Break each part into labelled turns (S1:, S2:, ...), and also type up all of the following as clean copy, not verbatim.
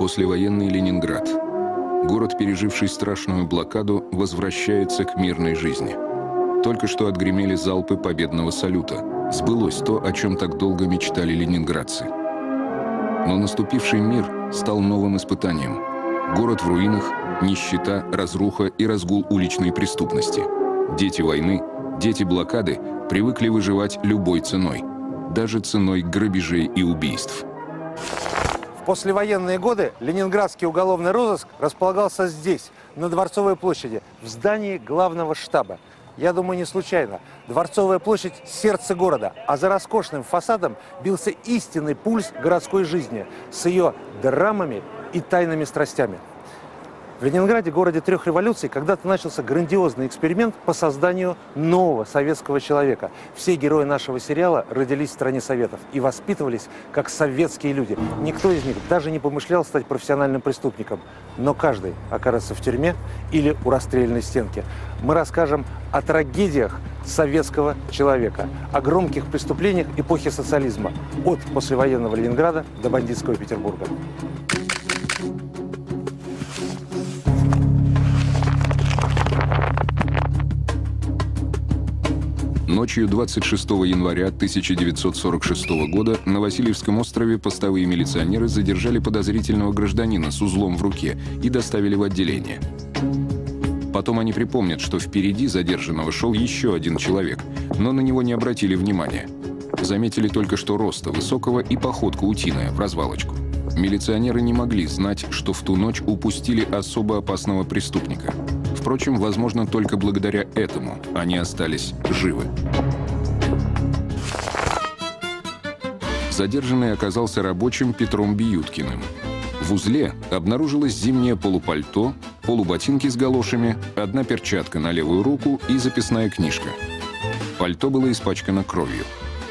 S1: Послевоенный Ленинград. Город, переживший страшную блокаду, возвращается к мирной жизни. Только что отгремели залпы победного салюта. Сбылось то, о чем так долго мечтали ленинградцы. Но наступивший мир стал новым испытанием. Город в руинах, нищета, разруха и разгул уличной преступности. Дети войны, дети блокады привыкли выживать любой ценой, даже ценой грабежей и убийств.
S2: В послевоенные годы ленинградский уголовный розыск располагался здесь, на Дворцовой площади, в здании главного штаба. Я думаю, не случайно. Дворцовая площадь – сердце города, а за роскошным фасадом бился истинный пульс городской жизни с ее драмами и тайными страстями. В Ленинграде, городе трех революций, когда-то начался грандиозный эксперимент по созданию нового советского человека. Все герои нашего сериала родились в стране Советов и воспитывались как советские люди. Никто из них даже не помышлял стать профессиональным преступником. Но каждый окажется в тюрьме или у расстрельной стенки. Мы расскажем о трагедиях советского человека, о громких преступлениях эпохи социализма, от послевоенного Ленинграда до бандитского Петербурга.
S1: Ночью 26 января 1946 года на Васильевском острове постовые милиционеры задержали подозрительного гражданина с узлом в руке и доставили в отделение. Потом они припомнят, что впереди задержанного шел еще один человек, но на него не обратили внимания. Заметили только, что роста высокого и походка утиная, в развалочку. Милиционеры не могли знать, что в ту ночь упустили особо опасного преступника. Впрочем, возможно, только благодаря этому они остались живы. Задержанный оказался рабочим Петром Биюткиным. В узле обнаружилось зимнее полупальто, полуботинки с галошами, одна перчатка на левую руку и записная книжка. Пальто было испачкано кровью.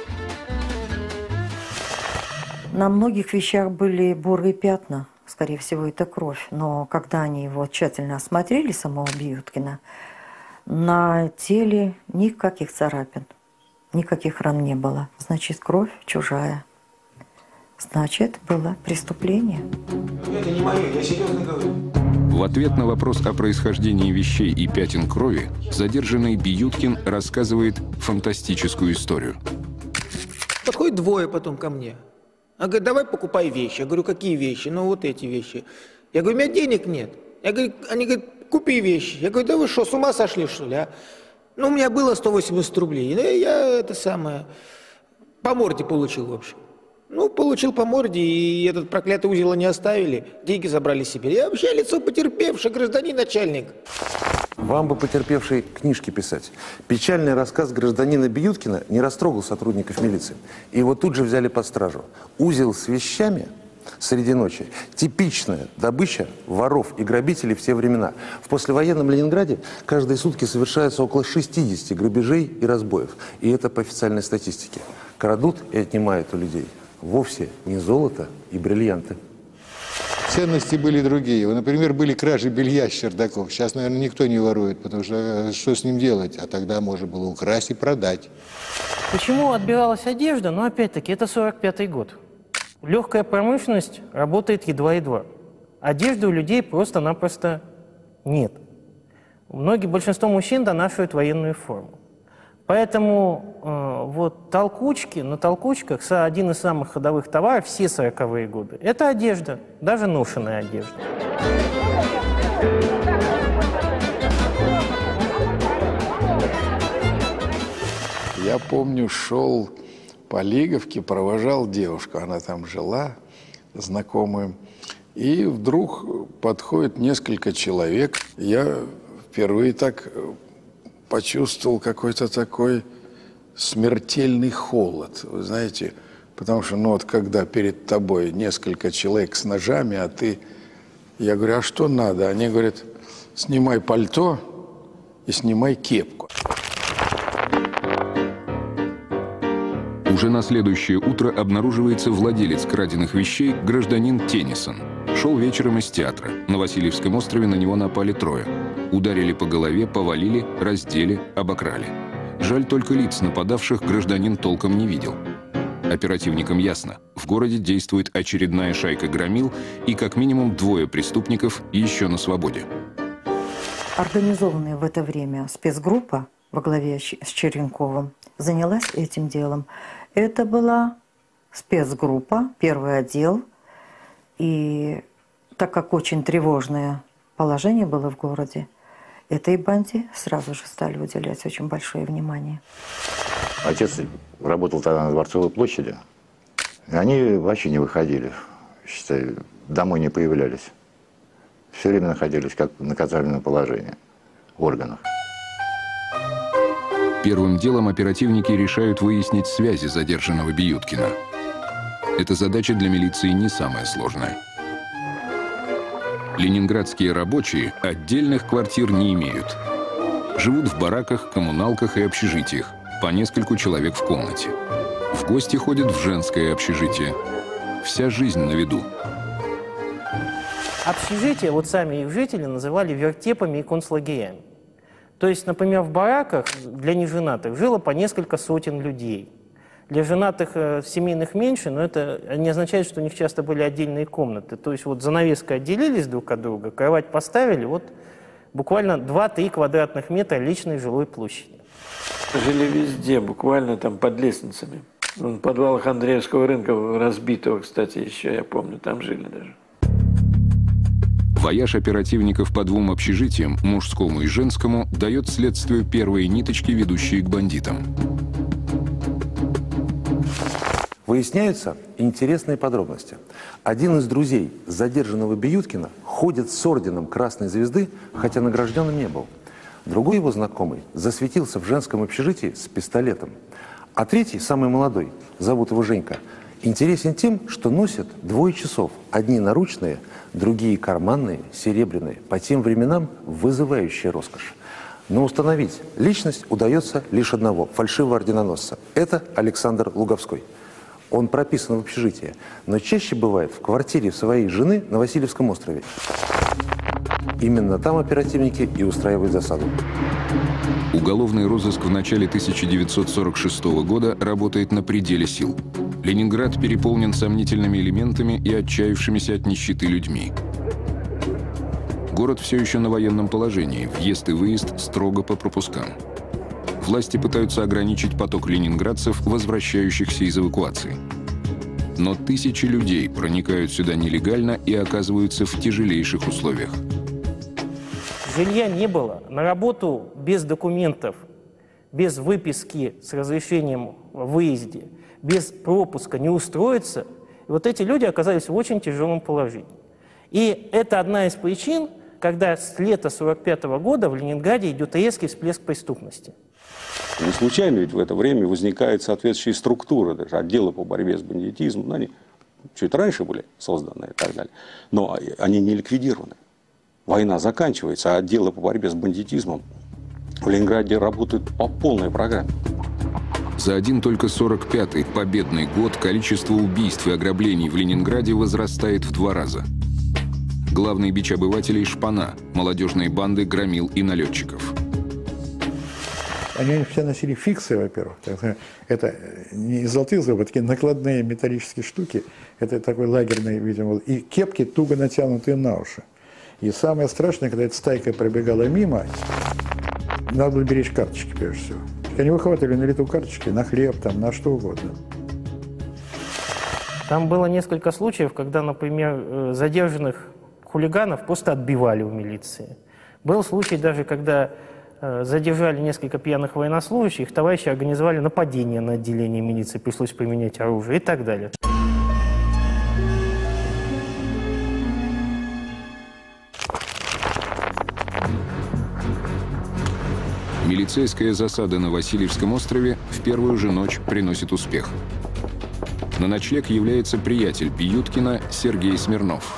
S3: На многих вещах были бурые пятна. Скорее всего, это кровь. Но когда они его тщательно осмотрели, самого Биюткина, на теле никаких царапин, никаких ран не было. Значит, кровь чужая. Значит, было преступление.
S4: Это не мое, я серьезно говорю.
S1: В ответ на вопрос о происхождении вещей и пятен крови задержанный Биюткин рассказывает фантастическую историю.
S4: Подходит двое потом ко мне. Он говорит, давай покупай вещи. Я говорю, какие вещи? Ну, вот эти вещи. Я говорю, у меня денег нет. Они говорят, купи вещи. Я говорю, да вы что, с ума сошли, что ли, а? Ну, у меня было 180 рублей. Я это самое, по морде получил, в общем. Ну, получил по морде, и этот проклятый узел они оставили. Деньги забрали себе. Я вообще лицо потерпевший, гражданин начальник.
S2: Вам бы потерпевшей книжки писать. Печальный рассказ гражданина Биюткина не растрогал сотрудников милиции. И его тут же взяли под стражу. Узел с вещами среди ночи – типичная добыча воров и грабителей в те времена. В послевоенном Ленинграде каждые сутки совершается около 60 грабежей и разбоев. И это по официальной статистике. Крадут и отнимают у людей вовсе не золото и бриллианты.
S5: Ценности были другие. Например, были кражи белья с чердаков. Сейчас, наверное, никто не ворует, потому что с ним делать? А тогда можно было украсть и продать.
S6: Почему отбиралась одежда? Ну, опять-таки, это 45-й год. Легкая промышленность работает едва-едва. Одежды у людей просто-напросто нет. Большинство мужчин донашивают военную форму. Поэтому вот толкучки, на толкучках один из самых ходовых товаров все 40-е годы – это одежда, даже ношеная одежда.
S7: Я помню, шел по Лиговке, провожал девушку, она там жила, знакомую, и вдруг подходит несколько человек. Я впервые так почувствовал какой-то такой смертельный холод, вы знаете, потому что, ну вот, когда перед тобой несколько человек с ножами, а ты, я говорю, а что надо? Они говорят, снимай пальто и снимай кепку.
S1: Уже на следующее утро обнаруживается владелец краденных вещей, гражданин Теннисон. Шел вечером из театра. На Васильевском острове на него напали трое. Ударили по голове, повалили, раздели, обокрали. Жаль, только лиц нападавших гражданин толком не видел. Оперативникам ясно, в городе действует очередная шайка громил и как минимум 2 преступников еще на свободе.
S3: Организованная в это время спецгруппа во главе с Черенковым занялась этим делом. Это была спецгруппа, первый отдел. И так как очень тревожное положение было в городе, этой банде сразу же стали уделять очень большое внимание.
S8: Отец работал тогда на Дворцовой площади. И они вообще не выходили, считай, домой не появлялись. Все время находились как в наказательном положении в органах.
S1: Первым делом оперативники решают выяснить связи задержанного Биюткина. Эта задача для милиции не самая сложная. Ленинградские рабочие отдельных квартир не имеют. Живут в бараках, коммуналках и общежитиях, по нескольку человек в комнате. В гости ходят в женское общежитие. Вся жизнь на виду.
S6: Общежития, вот сами их жители называли вертепами и концлагерями. То есть, например, в бараках для неженатых жило по несколько сотен людей. Для женатых семейных меньше, но это не означает, что у них часто были отдельные комнаты. То есть вот занавеской отделились друг от друга, кровать поставили, вот буквально 2-3 квадратных метра личной жилой площади.
S9: Жили везде, буквально там под лестницами. В подвалах Андреевского рынка, разбитого, кстати, еще, я помню, там жили даже.
S1: Вояж оперативников по 2 общежитиям, мужскому и женскому, дает следствию первые ниточки, ведущие к бандитам.
S2: Выясняются интересные подробности. Один из друзей задержанного Биюткина ходит с орденом Красной Звезды, хотя награжденным не был. Другой его знакомый засветился в женском общежитии с пистолетом. А третий, самый молодой, зовут его Женька, интересен тем, что носит 2 часов. Одни наручные, другие карманные, серебряные. По тем временам вызывающая роскошь. Но установить личность удается лишь одного фальшивого орденоносца. Это Александр Луговской. Он прописан в общежитии, но чаще бывает в квартире своей жены на Васильевском острове. Именно там оперативники и устраивают засаду.
S1: Уголовный розыск в начале 1946 года работает на пределе сил. Ленинград переполнен сомнительными элементами и отчаявшимися от нищеты людьми. Город все еще на военном положении, въезд и выезд строго по пропускам. Власти пытаются ограничить поток ленинградцев, возвращающихся из эвакуации. Но тысячи людей проникают сюда нелегально и оказываются в тяжелейших условиях.
S6: Жилья не было. На работу без документов, без выписки с разрешением о выезде, без пропуска не устроиться. И вот эти люди оказались в очень тяжелом положении. И это одна из причин, когда с лета 1945 года в Ленинграде идет резкий всплеск преступности.
S10: Не случайно ведь в это время возникают соответствующие структуры, даже отделы по борьбе с бандитизмом. Они чуть раньше были созданы и так далее. Но они не ликвидированы. Война заканчивается, а отделы по борьбе с бандитизмом в Ленинграде работают по полной программе.
S1: За один только 45-й победный год количество убийств и ограблений в Ленинграде возрастает в 2 раза. Главный бич обывателей – шпана, молодежные банды громил и налетчиков.
S11: Они все носили фиксы, во-первых. Это не из золотых зубов, такие накладные металлические штуки. Это такой лагерный, видимо, и кепки туго натянутые на уши. И самое страшное, когда эта стайка пробегала мимо, надо было беречь карточки, прежде всего. Они выхватывали на лету карточки, на хлеб, там, на что угодно.
S6: Там было несколько случаев, когда, например, задержанных хулиганов просто отбивали у милиции. Был случай даже, когда задержали несколько пьяных военнослужащих, товарищи организовали нападение на отделение милиции, пришлось применять оружие и так далее.
S1: Милицейская засада на Васильевском острове в первую же ночь приносит успех. На ночлег является приятель Биюткина Сергей Смирнов.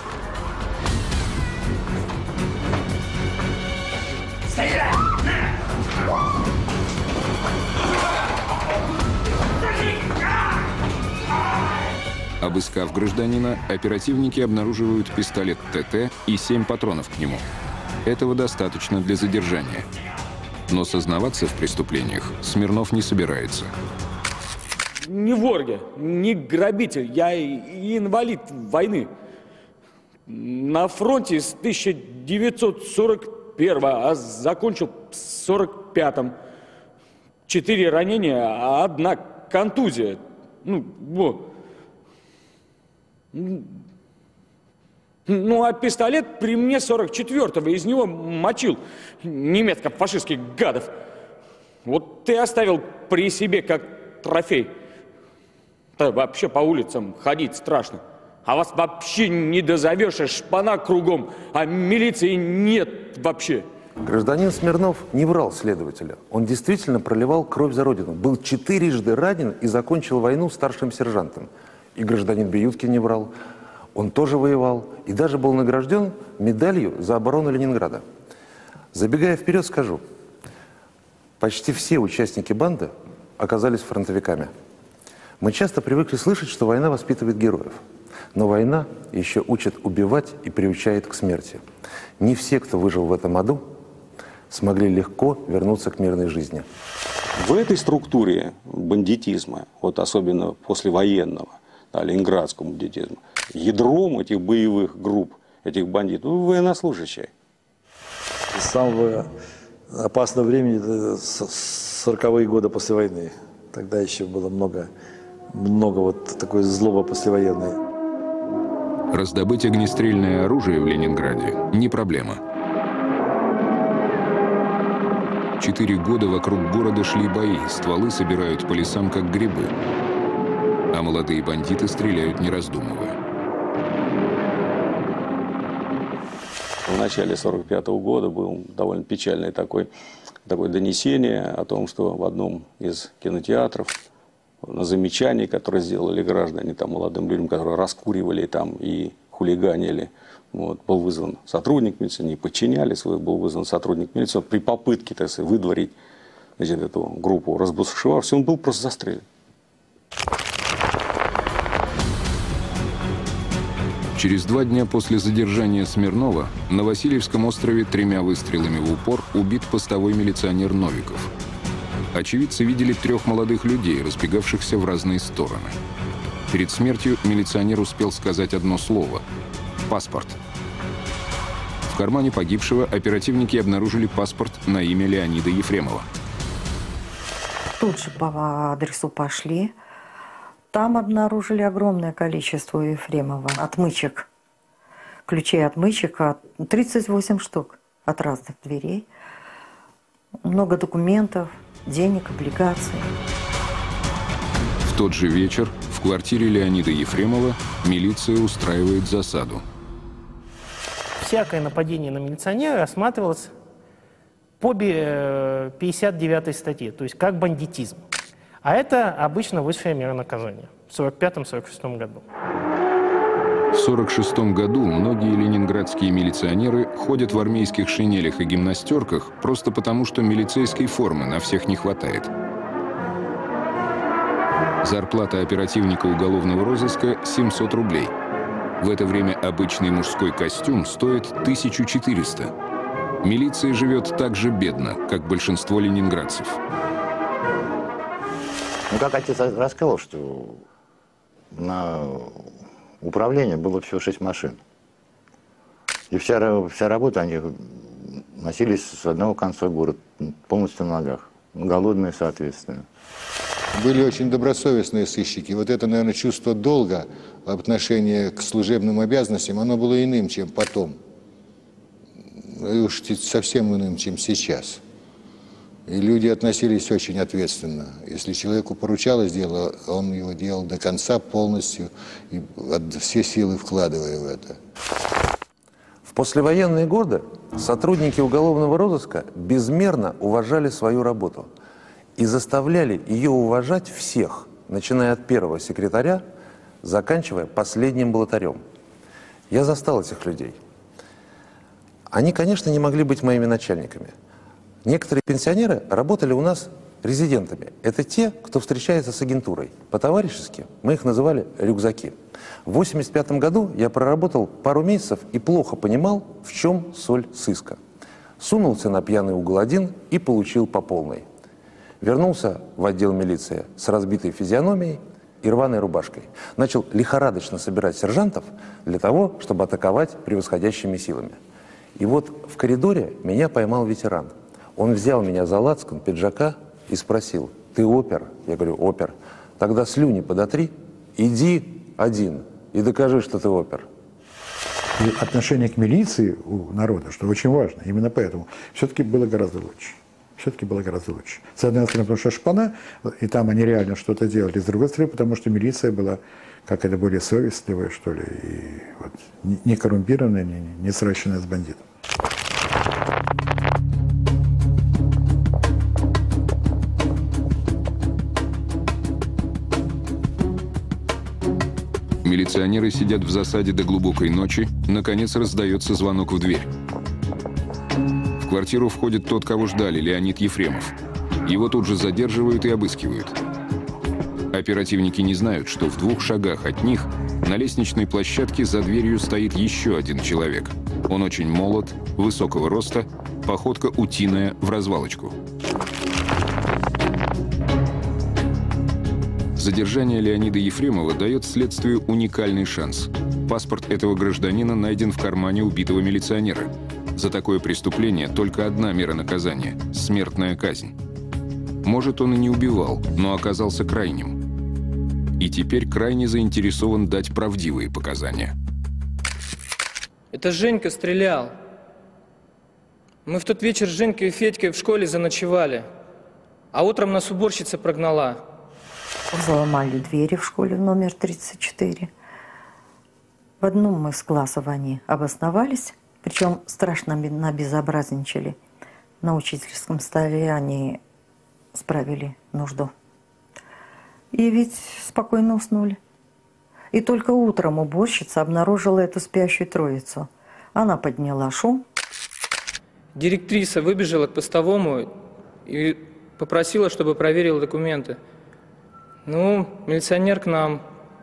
S1: Обыскав гражданина, оперативники обнаруживают пистолет ТТ и 7 патронов к нему. Этого достаточно для задержания. Но сознаваться в преступлениях Смирнов не собирается.
S12: не вор я, не грабитель, я инвалид войны. На фронте с 1941, а закончил в 1945. 4 ранения, а 1 контузия. Ну, вот. Ну, а пистолет при мне 44-го, из него мочил немецко-фашистских гадов. Вот ты оставил при себе как трофей. Да вообще по улицам ходить страшно. А вас вообще не дозовешь, и шпана кругом, а милиции нет вообще.
S2: Гражданин Смирнов не врал следователя. Он действительно проливал кровь за родину. Был 4-жды ранен и закончил войну старшим сержантом. И гражданин Биюткин не врал. Он тоже воевал и даже был награжден медалью за оборону Ленинграда. Забегая вперед, скажу, почти все участники банды оказались фронтовиками. Мы часто привыкли слышать, что война воспитывает героев. Но война еще учит убивать и приучает к смерти. Не все, кто выжил в этом аду, смогли легко вернуться к мирной жизни.
S10: В этой структуре бандитизма, вот особенно послевоенного, да, ленинградского бандитизма, ядром этих боевых групп, этих бандитов, военнослужащие.
S13: С самого опасного времени, 40-е годы после войны, тогда еще было много вот такой злобы послевоенной.
S1: Раздобыть огнестрельное оружие в Ленинграде не проблема. 4 года вокруг города шли бои, стволы собирают по лесам, как грибы. А молодые бандиты стреляют, не раздумывая.
S10: В начале 1945 года было довольно печальное такое донесение о том, что в одном из кинотеатров на замечание, которое сделали граждане там, молодым людям, которые раскуривали там и хулиганили, вот, был вызван сотрудник милиции, не подчинялись, был вызван сотрудник милиции. При попытке, так сказать, выдворить, значит, эту группу разбушевавшихся, он был просто застрелен.
S1: Через 2 дня после задержания Смирнова на Васильевском острове 3 выстрелами в упор убит постовой милиционер Новиков. Очевидцы видели 3 молодых людей, разбегавшихся в разные стороны. Перед смертью милиционер успел сказать одно слово – «паспорт». В кармане погибшего оперативники обнаружили паспорт на имя Леонида Ефремова.
S3: Тут же по адресу пошли. Там обнаружили огромное количество у Ефремова отмычек. Ключей отмычек 38 штук от разных дверей. Много документов, денег, облигаций.
S1: В тот же вечер в квартире Леонида Ефремова милиция устраивает засаду.
S6: Всякое нападение на милиционера рассматривалось по 59-й статье, то есть как бандитизм. А это обычно высшая мера наказания в 1945-1946 году.
S1: В 1946 году многие ленинградские милиционеры ходят в армейских шинелях и гимнастерках просто потому, что милицейской формы на всех не хватает. Зарплата оперативника уголовного розыска – 700 рублей. В это время обычный мужской костюм стоит 1400. Милиция живет так же бедно, как большинство ленинградцев.
S8: Ну, как отец рассказал, что на управление было всего 6 машин. И вся работа, они носились с одного конца города, полностью на ногах. Голодные, соответственно.
S5: Были очень добросовестные сыщики. Вот это, наверное, чувство долга в отношении к служебным обязанностям, оно было иным, чем потом. И уж совсем иным, чем сейчас. И люди относились очень ответственно. Если человеку поручалось дело, он его делал до конца полностью, и все силы вкладывая в это.
S2: В послевоенные годы сотрудники уголовного розыска безмерно уважали свою работу и заставляли ее уважать всех, начиная от первого секретаря, заканчивая последним блатарем. Я застал этих людей. Они, конечно, не могли быть моими начальниками. Некоторые пенсионеры работали у нас резидентами. Это те, кто встречается с агентурой. По-товарищески мы их называли рюкзаки. В 1985 году я проработал пару месяцев и плохо понимал, в чем соль сыска. Сунулся на пьяный угол один и получил по полной. Вернулся в отдел милиции с разбитой физиономией и рваной рубашкой. Начал лихорадочно собирать сержантов для того, чтобы атаковать превосходящими силами. И вот в коридоре меня поймал ветеран. Он взял меня за лацкан пиджака и спросил: «Ты опер?» Я говорю: «Опер». «Тогда слюни подотри, иди один и докажи, что ты опер».
S11: И отношение к милиции у народа, что очень важно, именно поэтому, все-таки было гораздо лучше. Все-таки было гораздо лучше. С одной стороны, потому что шпана, и там они реально что-то делали, с другой стороны, потому что милиция была какая-то более совестливая, что ли, и вот, не коррумпированная, не сращенная с бандитом.
S1: Милиционеры сидят в засаде до глубокой ночи. Наконец раздается звонок в дверь. В квартиру входит тот, кого ждали, Леонид Ефремов. Его тут же задерживают и обыскивают. Оперативники не знают, что в 2 шагах от них на лестничной площадке за дверью стоит еще один человек. Он очень молод, высокого роста, походка утиная, в развалочку. Задержание Леонида Ефремова дает следствию уникальный шанс. Паспорт этого гражданина найден в кармане убитого милиционера. За такое преступление только одна мера наказания – смертная казнь. Может, он и не убивал, но оказался крайним. И теперь крайне заинтересован дать правдивые показания.
S14: Это Женька стрелял. Мы в тот вечер с Женькой и Федькой в школе заночевали, а утром нас уборщица прогнала.
S3: Взломали двери в школе в номер 34. В одном из классов они обосновались, причем страшно набезобразничали. На учительском столе они справили нужду. И ведь спокойно уснули. И только утром уборщица обнаружила эту спящую троицу. Она подняла шум.
S14: Директриса выбежала к постовому и попросила, чтобы проверил документы. Ну, милиционер к нам.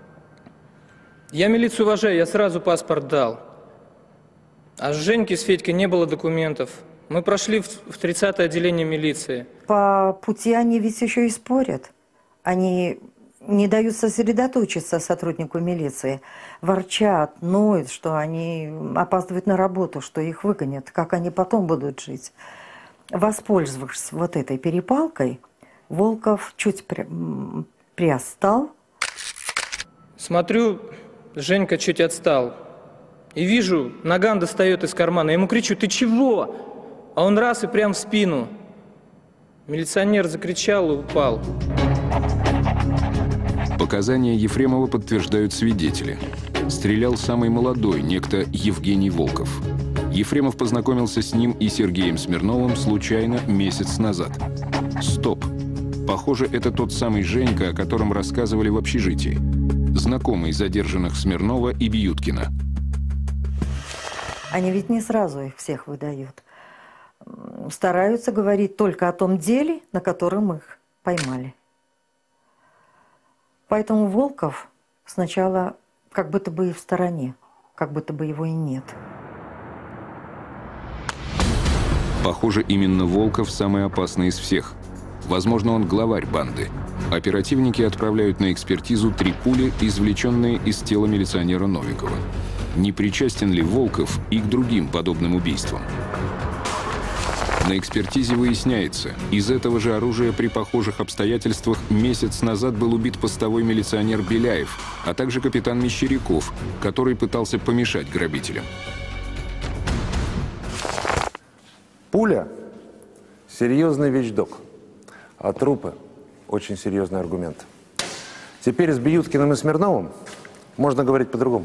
S14: Я милицию уважаю, я сразу паспорт дал. А с Женькой, с Федькой не было документов. Мы прошли в 30-е отделение милиции.
S3: По пути они ведь еще и спорят. Они не дают сосредоточиться сотруднику милиции. Ворчат, ноют, что они опаздывают на работу, что их выгонят, как они потом будут жить. Воспользовавшись вот этой перепалкой, Волков чуть приостал.
S14: Смотрю, Женька чуть отстал. И вижу, наган достает из кармана. Я ему кричу: «Ты чего?» А он раз и прям в спину. Милиционер закричал и упал.
S1: Показания Ефремова подтверждают свидетели. Стрелял самый молодой, некто Евгений Волков. Ефремов познакомился с ним и Сергеем Смирновым случайно месяц назад. Стоп! Похоже, это тот самый Женька, о котором рассказывали в общежитии. Знакомый задержанных Смирнова и Бьюткина.
S3: Они ведь не сразу их всех выдают. Стараются говорить только о том деле, на котором их поймали. Поэтому Волков сначала как будто бы и в стороне, как будто бы его и нет.
S1: Похоже, именно Волков самый опасный из всех. Возможно, он главарь банды. Оперативники отправляют на экспертизу 3 пули, извлеченные из тела милиционера Новикова. Не причастен ли Волков и к другим подобным убийствам? На экспертизе выясняется, из этого же оружия при похожих обстоятельствах месяц назад был убит постовой милиционер Беляев, а также капитан Мещеряков, который пытался помешать грабителям.
S2: Пуля – серьезный вещдок, а трупы – очень серьезный аргумент. Теперь с Бьюткиным и Смирновым можно говорить по-другому.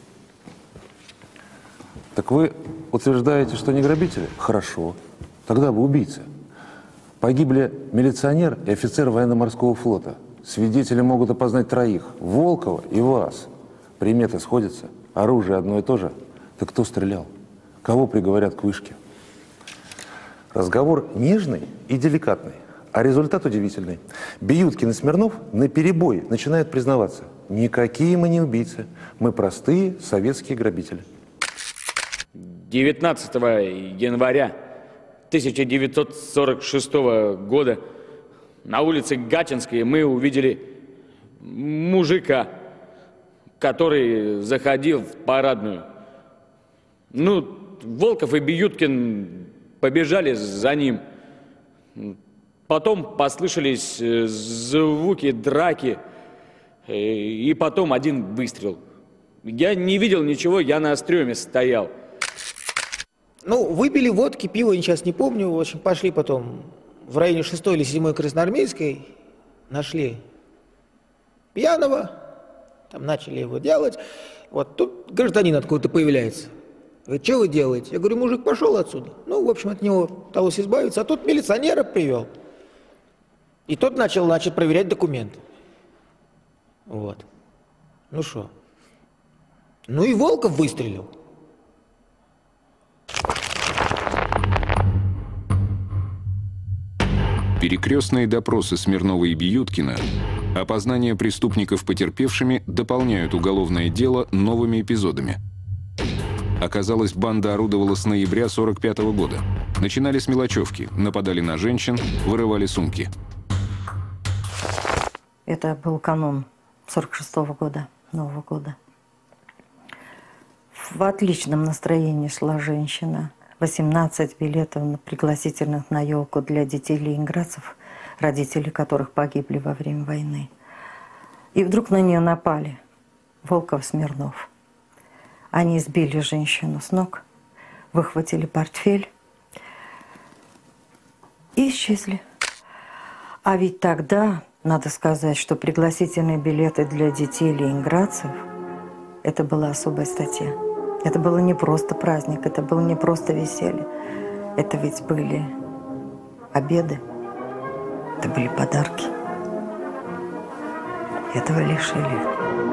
S2: Так вы утверждаете, что не грабители? Хорошо. Тогда вы убийцы. Погибли милиционер и офицер военно-морского флота. Свидетели могут опознать 3: Волкова и вас. Приметы сходятся, оружие одно и то же. Так кто стрелял? Кого приговорят к вышке? Разговор нежный и деликатный, а результат удивительный. Бьюткин и Смирнов наперебой начинают признаваться: никакие мы не убийцы, мы простые советские грабители.
S12: 19 января 1946 года на улице Гатчинской мы увидели мужика, который заходил в парадную. Ну, Волков и Биюткин побежали за ним. Потом послышались звуки драки, и потом один выстрел. Я не видел ничего, я на стреме стоял.
S4: Ну, выпили водки, пиво, я сейчас не помню. В общем, пошли потом в районе 6-й или 7-й Красноармейской, нашли пьяного, там начали его делать. Вот тут гражданин откуда-то появляется. Говорит, что вы делаете? Я говорю, мужик пошел отсюда. Ну, в общем, от него удалось избавиться. А тут милиционера привел. И тот начал, проверять документы. Вот. Ну что? Ну и Волков выстрелил.
S1: Перекрестные допросы Смирнова и Биюткина, опознание преступников потерпевшими дополняют уголовное дело новыми эпизодами. Оказалось, банда орудовала с ноября 1945 года. Начинали с мелочевки, нападали на женщин, вырывали сумки.
S3: Это был канун 1946 года, Нового года. В отличном настроении шла женщина. 18 билетов пригласительных на елку для детей ленинградцев, родители которых погибли во время войны. И вдруг на нее напали Волков, Смирнов. Они сбили женщину с ног, выхватили портфель и исчезли. А ведь тогда, надо сказать, что пригласительные билеты для детей ленинградцев – это была особая статья. Это было не просто праздник, это было не просто веселье. Это ведь были обеды, это были подарки. Этого лишили.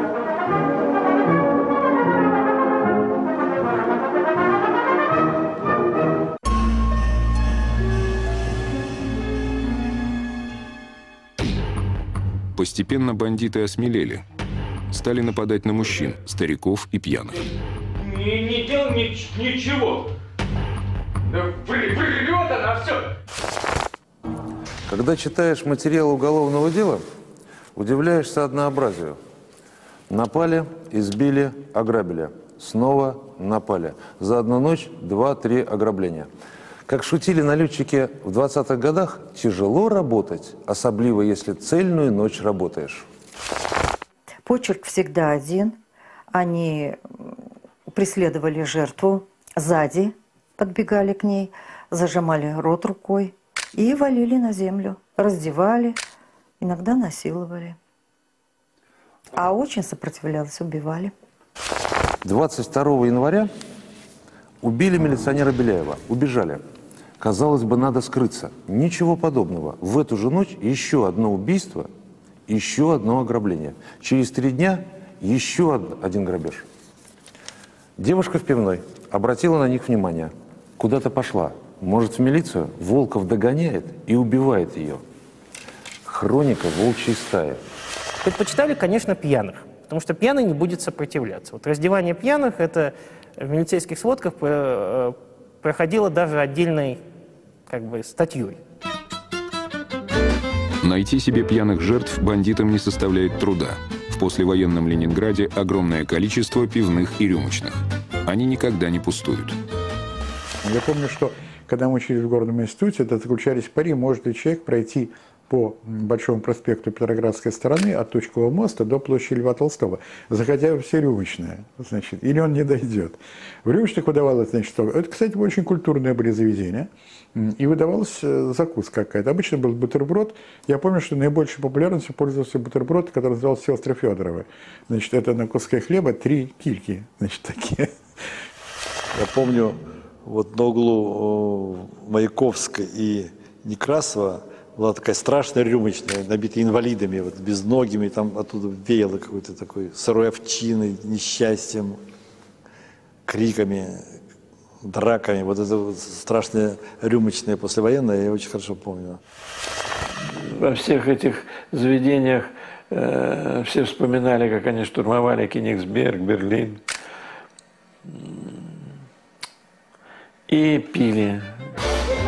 S1: Постепенно бандиты осмелели. Стали нападать на мужчин, стариков и пьяных.
S12: Не делал ничего. Да врет она все.
S2: Когда читаешь материал уголовного дела, удивляешься однообразию. Напали, избили, ограбили. Снова напали. За одну ночь 2-3 ограбления. Как шутили налетчики в 20-х годах, тяжело работать, особливо если цельную ночь работаешь.
S3: Почерк всегда один. Они преследовали жертву, сзади подбегали к ней, зажимали рот рукой и валили на землю, раздевали, иногда насиловали. А очень сопротивлялась, убивали.
S2: 22 января убили милиционера Беляева, убежали. Казалось бы, надо скрыться. Ничего подобного. В эту же ночь еще одно убийство, еще одно ограбление. Через 3 дня еще один грабеж. Девушка в пивной обратила на них внимание. Куда-то пошла. Может, в милицию? Волков догоняет и убивает ее. Хроника волчьей стаи.
S6: Предпочитали, конечно, пьяных, потому что пьяный не будет сопротивляться. Вот раздевание пьяных, это в милицейских сводках проходило даже отдельной статьей.
S1: Найти себе пьяных жертв бандитам не составляет труда. В послевоенном Ленинграде огромное количество пивных и рюмочных. Они никогда не пустуют.
S11: Я помню, что когда мы учились в горном институте, это заключались пари, может ли человек пройти по Большому проспекту Петроградской стороны от Тучкового моста до площади Льва Толстого, заходя в все рюмочные, значит, или он не дойдет. В рюмочных выдавалось, значит, это, кстати, очень культурные были заведения, и выдавалась закуска какая-то. Обычно был бутерброд. Я помню, что наибольшей популярностью пользовался бутерброд, который назывался «Сестры Федоровы». Значит, это на куске хлеба 3 кильки, значит, такие.
S13: Я помню, вот на углу Маяковской и Некрасова была такая страшная рюмочная, набитая инвалидами, вот, безногими, там оттуда веяло какой-то такой сырой овчиной, несчастьем, криками, драками. Вот это вот страшное рюмочное послевоенное я очень хорошо помню.
S9: Во всех этих заведениях все вспоминали, как они штурмовали Кенигсберг, Берлин. И пили.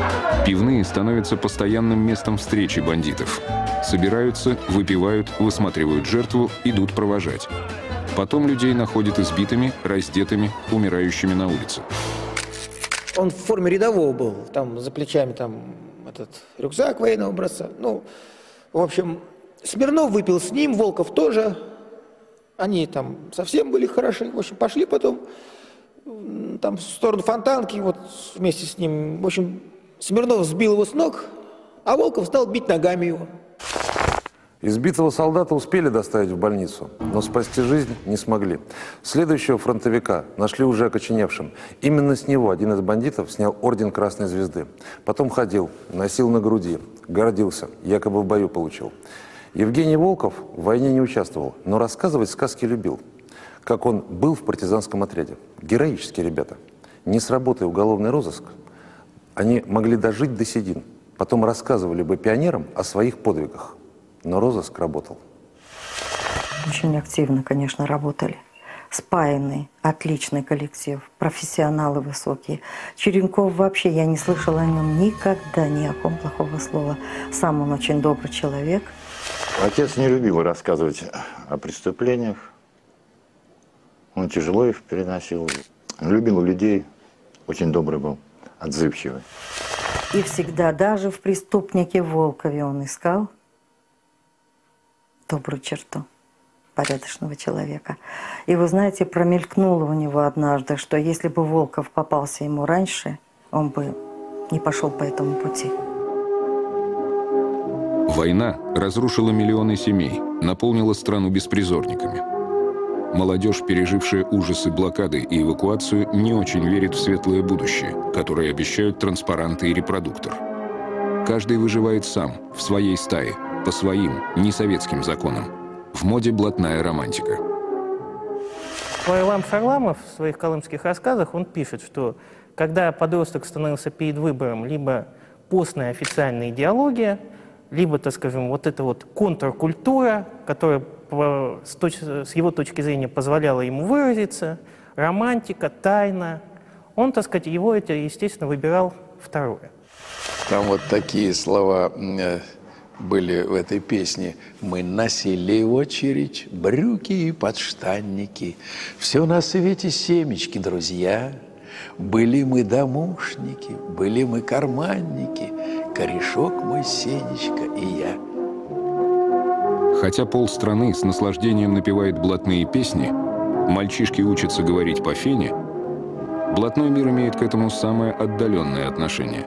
S1: Пивные становятся постоянным местом встречи бандитов. Собираются, выпивают, высматривают жертву, идут провожать. Потом людей находят избитыми, раздетыми, умирающими на улице.
S4: Он в форме рядового был, там за плечами там этот рюкзак военного образца. Ну, в общем, Смирнов выпил с ним, Волков тоже. Они там совсем были хороши. В общем, пошли потом там в сторону Фонтанки, вот вместе с ним. В общем, Смирнов сбил его с ног, а Волков стал бить ногами его.
S2: Избитого солдата успели доставить в больницу, но спасти жизнь не смогли. Следующего фронтовика нашли уже окоченевшим. Именно с него один из бандитов снял орден Красной Звезды. Потом ходил, носил на груди, гордился, якобы в бою получил. Евгений Волков в войне не участвовал, но рассказывать сказки любил. Как он был в партизанском отряде. Героические ребята. Не сработая уголовный розыск, они могли дожить до седин. Потом рассказывали бы пионерам о своих подвигах. Но розыск работал.
S3: Очень активно, конечно, работали. Спаянный, отличный коллектив, профессионалы высокие. Черенков вообще, я не слышала о нем никогда ни о ком плохого слова. Сам он очень добрый человек.
S8: Отец не любил рассказывать о преступлениях. Он тяжело их переносил. Любил людей, очень добрый был, отзывчивый.
S3: И всегда, даже в преступнике Волкове он искал добрую черту порядочного человека. И вы знаете, промелькнуло у него однажды, что если бы Волков попался ему раньше, он бы не пошел по этому пути.
S1: Война разрушила миллионы семей, наполнила страну беспризорниками. Молодежь, пережившая ужасы блокады и эвакуацию, не очень верит в светлое будущее, которое обещают транспаранты и репродуктор. Каждый выживает сам, в своей стае, по своим, несоветским законам. В моде блатная романтика.
S6: Варлам Шарламов в своих колымских рассказах он пишет, что когда подросток становился перед выбором либо постная официальная идеология, либо, так скажем, вот эта вот контркультура, которая с его точки зрения позволяла ему выразиться, романтика, тайна, он, так сказать, его это, естественно, выбирал второе.
S7: Там вот такие слова были в этой песне. Мы носили очередь, брюки и подштанники. Все на свете семечки, друзья. Были мы домушники, были мы карманники. Корешок мой, Сенечка и я.
S1: Хотя полстраны с наслаждением напевает блатные песни, мальчишки учатся говорить по фене, блатной мир имеет к этому самое отдаленное отношение.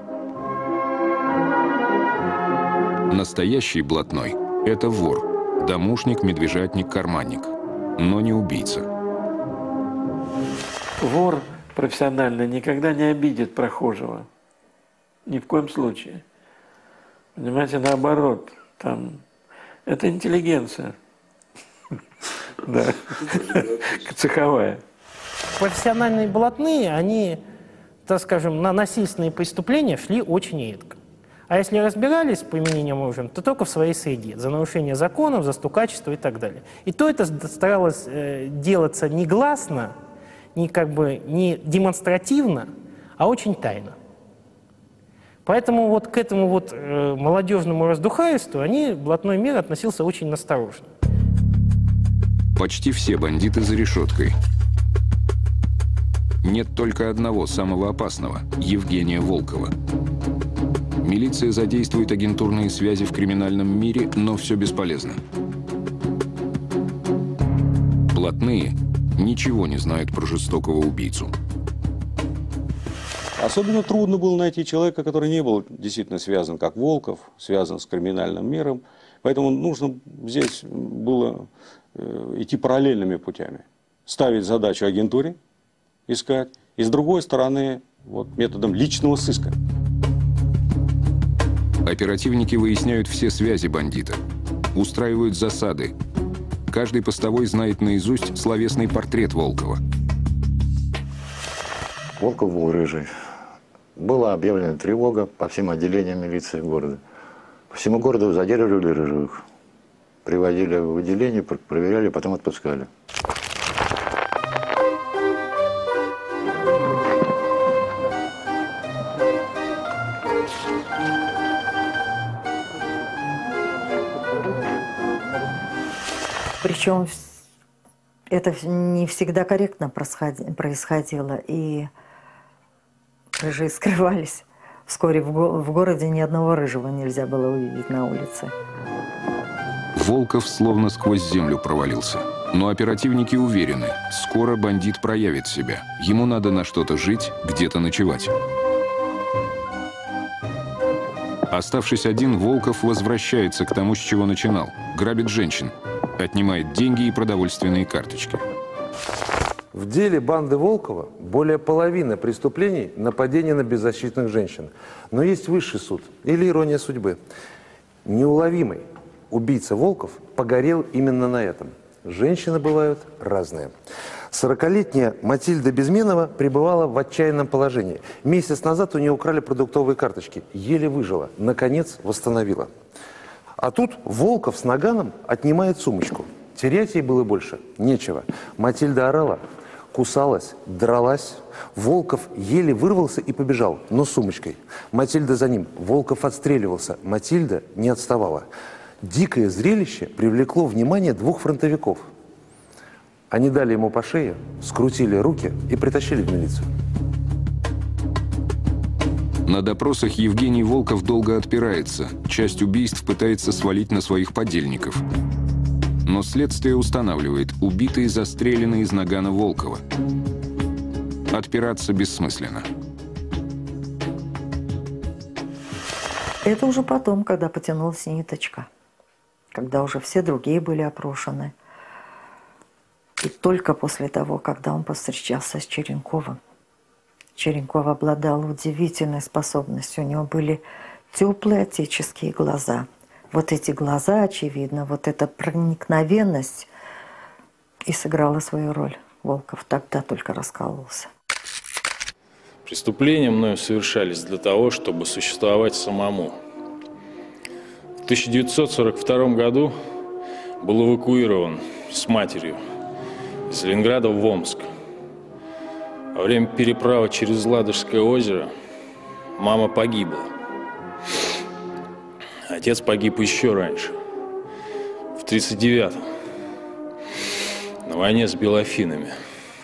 S1: Настоящий блатной – это вор, домушник, медвежатник, карманник, но не убийца.
S9: Вор профессионально никогда не обидит прохожего. Ни в коем случае. Понимаете, наоборот, там, это интеллигенция. Да, цеховая.
S6: Профессиональные блатные, они, так скажем, на насильственные преступления шли очень редко. А если разбирались с применением оружия, то только в своей среде, за нарушение законов, за стукачество и так далее. И то это старалось делаться не гласно, не демонстративно, а очень тайно. Поэтому вот к этому вот молодежному раздухайству блатной мир относился очень настороженно.
S1: Почти все бандиты за решеткой. Нет только одного, самого опасного – Евгения Волкова. Милиция задействует агентурные связи в криминальном мире, но все бесполезно. Блатные ничего не знают про жестокого убийцу.
S10: Особенно трудно было найти человека, который не был действительно связан, как Волков, связан с криминальным миром. Поэтому нужно здесь было идти параллельными путями. Ставить задачу агентуре, искать, и с другой стороны вот, методом личного сыска.
S1: Оперативники выясняют все связи бандита, устраивают засады. Каждый постовой знает наизусть словесный портрет Волкова.
S8: Волков был рыжий. Была объявлена тревога по всем отделениям милиции города. По всему городу задерживали рыжих. Приводили в отделение, проверяли, потом отпускали.
S3: Причем это не всегда корректно происходило, и рыжие скрывались. Вскоре в городе ни одного рыжего нельзя было увидеть на улице.
S1: Волков словно сквозь землю провалился. Но оперативники уверены, скоро бандит проявит себя. Ему надо на что-то жить, где-то ночевать. Оставшись один, Волков возвращается к тому, с чего начинал. Грабит женщин. Отнимает деньги и продовольственные карточки.
S2: В деле банды Волкова более половины преступлений – нападения на беззащитных женщин. Но есть высший суд или ирония судьбы. Неуловимый убийца Волков погорел именно на этом. Женщины бывают разные. 40-летняя Матильда Безменова пребывала в отчаянном положении. Месяц назад у нее украли продуктовые карточки. Еле выжила. Наконец восстановила. А тут Волков с наганом отнимает сумочку. Терять ей было больше нечего. Матильда орала, кусалась, дралась. Волков еле вырвался и побежал, но с сумочкой. Матильда за ним. Волков отстреливался. Матильда не отставала. Дикое зрелище привлекло внимание двух фронтовиков. Они дали ему по шее, скрутили руки и притащили в милицию.
S1: На допросах Евгений Волков долго отпирается. Часть убийств пытается свалить на своих подельников. Но следствие устанавливает, убитые застрелены из нагана Волкова. Отпираться бессмысленно.
S3: Это уже потом, когда потянулась ниточка. Когда уже все другие были опрошены. И только после того, когда он повстречался с Черенковым. Черенков обладал удивительной способностью. У него были теплые отеческие глаза. Вот эти глаза, очевидно, вот эта проникновенность и сыграла свою роль. Волков тогда только раскалывался.
S15: Преступления мною совершались для того, чтобы существовать самому. В 1942 году был эвакуирован с матерью из Ленинграда в Омск. Во время переправы через Ладожское озеро мама погибла. Отец погиб еще раньше, в 1939-м, на войне с белофинами.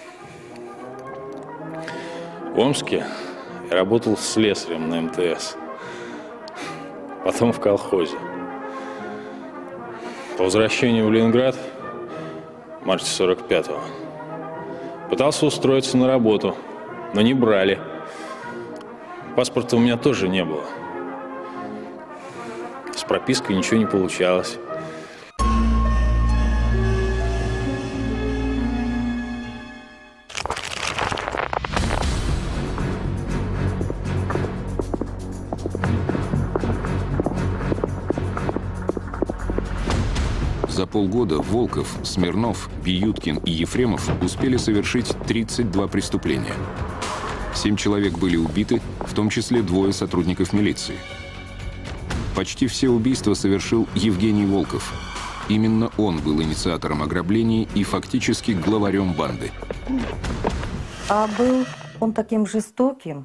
S15: В Омске я работал слесарем на МТС, потом в колхозе. По возвращению в Ленинград в марте 1945-го пытался устроиться на работу, но не брали. Паспорта у меня тоже не было. С пропиской ничего не получалось.
S1: За полгода Волков, Смирнов, Биюткин и Ефремов успели совершить 32 преступления. 7 человек были убиты, в том числе 2 сотрудников милиции. Почти все убийства совершил Евгений Волков. Именно он был инициатором ограблений и фактически главарем банды.
S3: А был он таким жестоким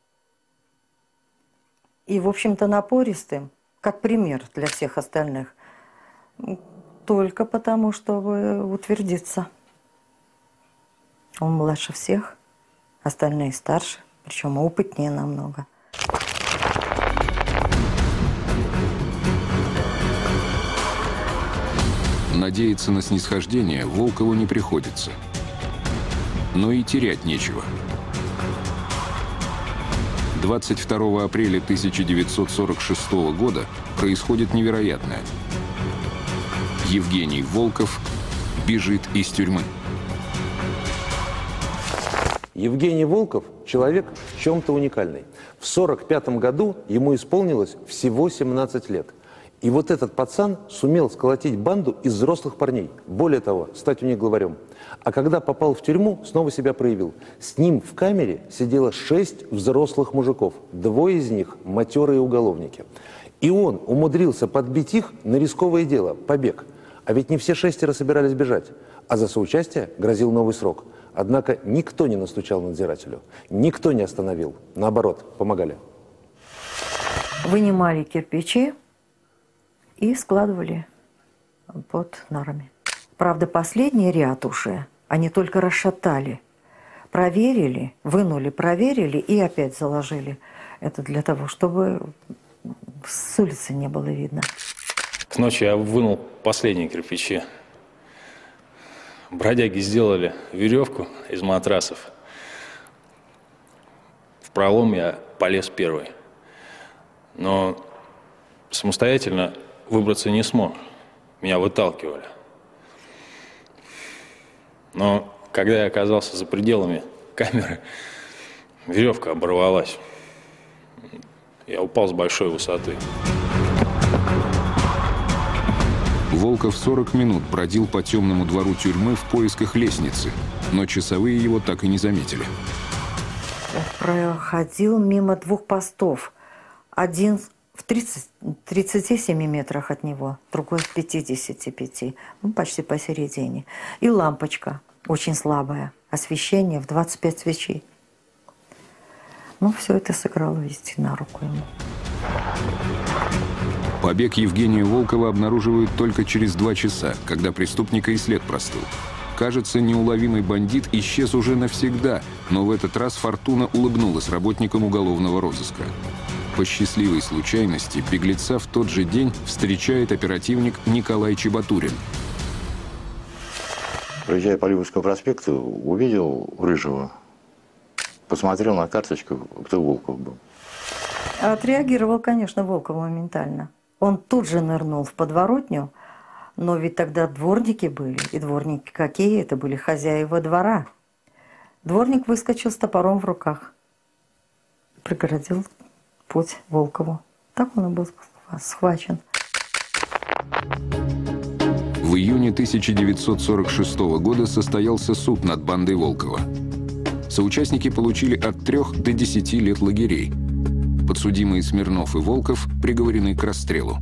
S3: и, в общем-то, напористым, как пример для всех остальных. Только потому, чтобы утвердиться. Он младше всех, остальные старше, причем опытнее намного.
S1: Надеяться на снисхождение Волкову не приходится. Но и терять нечего. 22 апреля 1946 года происходит невероятное. Евгений Волков бежит из тюрьмы.
S2: Евгений Волков – человек в чем-то уникальный. В 1945 году ему исполнилось всего 17 лет. И вот этот пацан сумел сколотить банду из взрослых парней. Более того, стать у них главарем. А когда попал в тюрьму, снова себя проявил. С ним в камере сидело 6 взрослых мужиков. 2 из них – матерые уголовники. И он умудрился подбить их на рисковое дело – побег. А ведь не все 6 собирались бежать. А за соучастие грозил новый срок. Однако никто не настучал надзирателю. Никто не остановил. Наоборот, помогали.
S3: Вынимали кирпичи и складывали под нарами. Правда, последний ряд уже они только расшатали. Проверили, вынули, проверили и опять заложили. Это для того, чтобы с улицы не было видно.
S15: К ночи я вынул последние кирпичи. Бродяги сделали веревку из матрасов. В пролом я полез первый. Но самостоятельно выбраться не смог. Меня выталкивали. Но когда я оказался за пределами камеры, веревка оборвалась. Я упал с большой высоты.
S1: Волков 40 минут бродил по темному двору тюрьмы в поисках лестницы, но часовые его так и не заметили.
S3: Проходил мимо двух постов. Один в 37 метрах от него, другой в 55, ну, почти посередине. И лампочка очень слабая, освещение в 25 свечей. Ну, все это сыграло, видите, на руку ему.
S1: Побег Евгения Волкова обнаруживают только через 2 часа, когда преступника и след простыл. Кажется, неуловимый бандит исчез уже навсегда, но в этот раз фортуна улыбнулась работникам уголовного розыска. По счастливой случайности беглеца в тот же день встречает оперативник Николай Чеботурин.
S8: Проезжая по Любовскому проспекту, увидел Рыжего, посмотрел на карточку, кто Волков был.
S3: Отреагировал, конечно, Волков моментально. Он тут же нырнул в подворотню, но ведь тогда дворники были. И дворники какие? Это были хозяева двора. Дворник выскочил с топором в руках. Преградил путь Волкову. Так он и был схвачен.
S1: В июне 1946 года состоялся суд над бандой Волкова. Соучастники получили от 3 до 10 лет лагерей. Подсудимые Смирнов и Волков приговорены к расстрелу.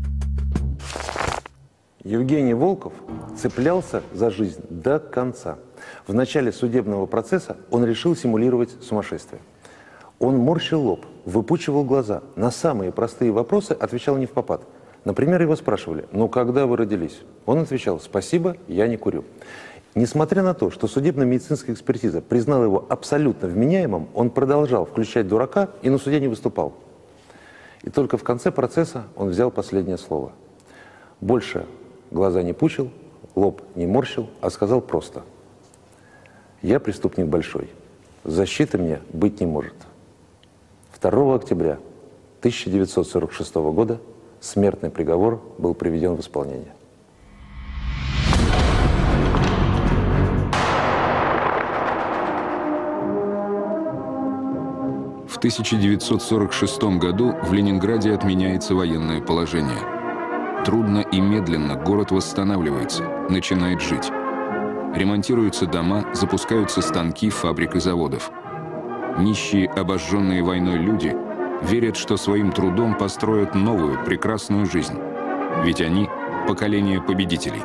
S2: Евгений Волков цеплялся за жизнь до конца. В начале судебного процесса он решил симулировать сумасшествие. Он морщил лоб, выпучивал глаза, на самые простые вопросы отвечал невпопад. Например, его спрашивали: «Ну, когда вы родились?» Он отвечал: «Спасибо, я не курю». Несмотря на то, что судебно-медицинская экспертиза признала его абсолютно вменяемым, он продолжал включать дурака и на суде не выступал. И только в конце процесса он взял последнее слово. Больше глаза не пучил, лоб не морщил, а сказал просто: «Я преступник большой, защиты мне быть не может». 2 октября 1946 года смертный приговор был приведен в исполнение.
S1: В 1946 году в Ленинграде отменяется военное положение. Трудно и медленно город восстанавливается, начинает жить. Ремонтируются дома, запускаются станки, фабрик и заводов. Нищие, обожженные войной люди верят, что своим трудом построят новую, прекрасную жизнь. Ведь они – поколение победителей.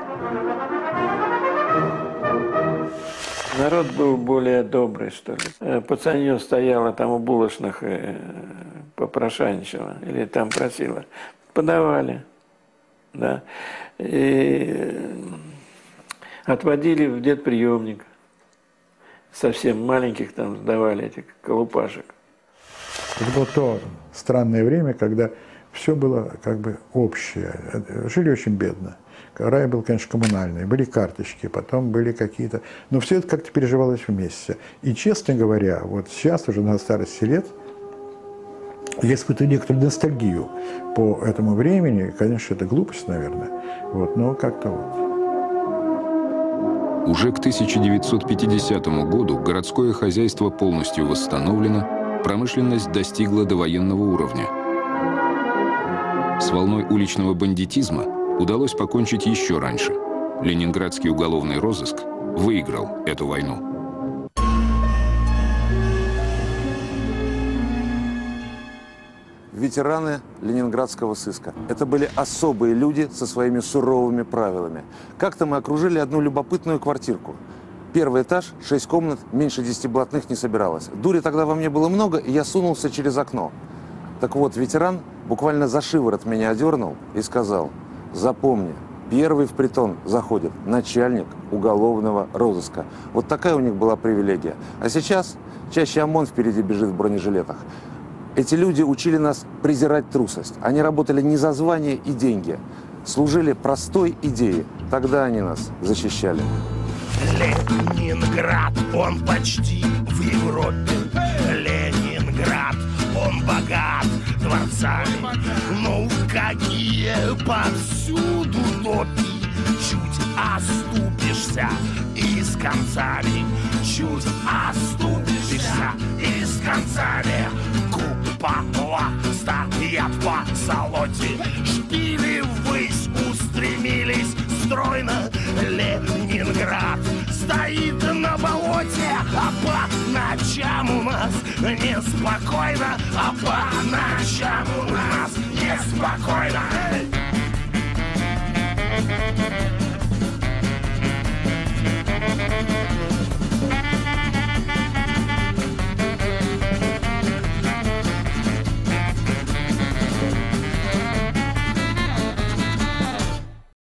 S9: Народ был более добрый, что ли. Пацанье стояла там у булочных, попрошайничала, или там просила. Подавали, да. И отводили в детприемник. Совсем маленьких там сдавали, этих колупашек.
S11: Это было то странное время, когда все было как бы общее. Жили очень бедно. Рай был, конечно, коммунальный. Были карточки, потом были какие-то... Но все это как-то переживалось вместе. И, честно говоря, вот сейчас уже на старости лет есть какую-то некоторую ностальгию по этому времени. Конечно, это глупость, наверное. Вот, но как-то вот.
S1: Уже к 1950 году городское хозяйство полностью восстановлено, промышленность достигла довоенного уровня. С волной уличного бандитизма удалось покончить еще раньше. Ленинградский уголовный розыск выиграл эту войну.
S2: Ветераны ленинградского сыска. Это были особые люди со своими суровыми правилами. Как-то мы окружили одну любопытную квартирку. Первый этаж, 6 комнат, меньше 10 блатных не собиралось. Дури тогда во мне было много, и я сунулся через окно. Так вот, ветеран буквально за шиворот меня одернул и сказал: «Запомни, Первый в притон заходит начальник уголовного розыска. Вот такая у них была привилегия. А сейчас чаще ОМОН впереди бежит в бронежилетах. Эти люди учили нас презирать трусость. Они работали не за звание и деньги. Служили простой идее. Тогда они нас защищали.
S16: Ленинград, он почти в Европе. Ленинград, он богат дворцами. Ну какие повсюду топи. Чуть оступишься и с концами. Чуть оступишься и с концами. Купола стоят по золоте. Шпили ввысь устремились стройно. Ленинград стоит на болоте, а по ночам у нас неспокойно, а по ночам у нас неспокойно.